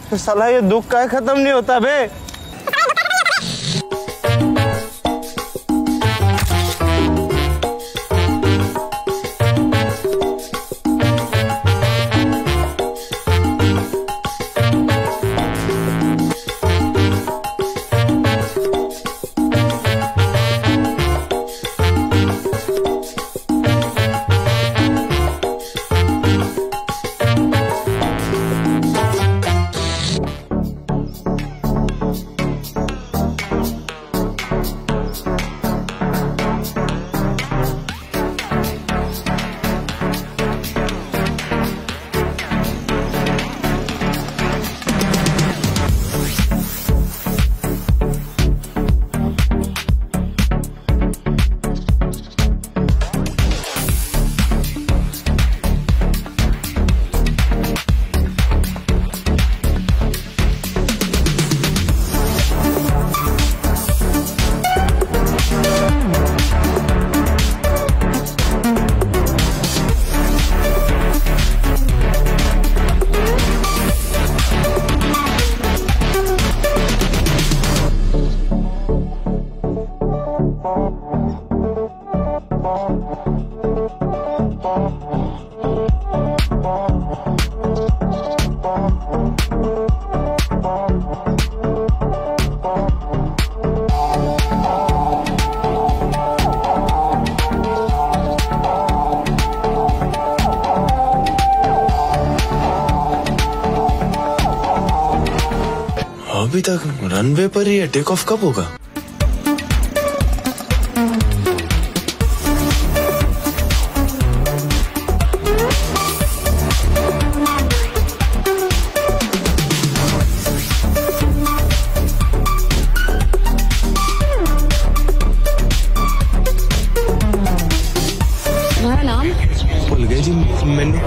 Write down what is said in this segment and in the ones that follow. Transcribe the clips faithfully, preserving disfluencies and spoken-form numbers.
साला ये दुख का खत्म नहीं होता बे। अभी तक रनवे पर ही है, टेक ऑफ कब होगा? तुम्हारा नाम? भूल गए जी मैंने।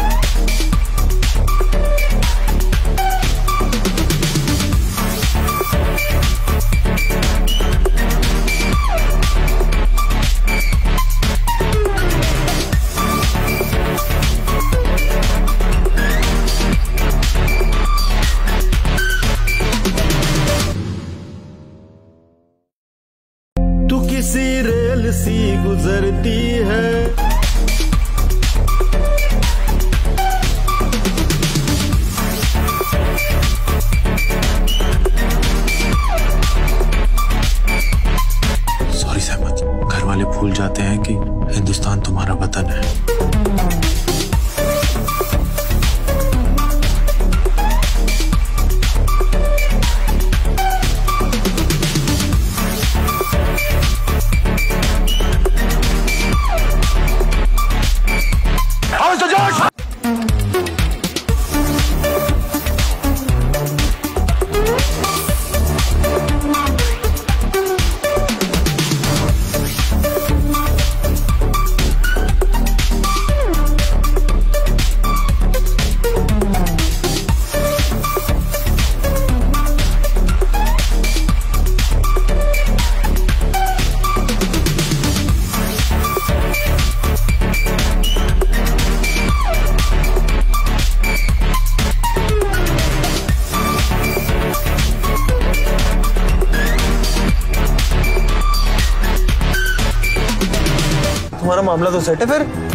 तू किसी रेल सी गुजरती है, सॉरी सहमत, घर वाले भूल जाते हैं कि हिंदुस्तान तुम्हारा वतन है। तुम्हारा मामला तो सेट है फिर।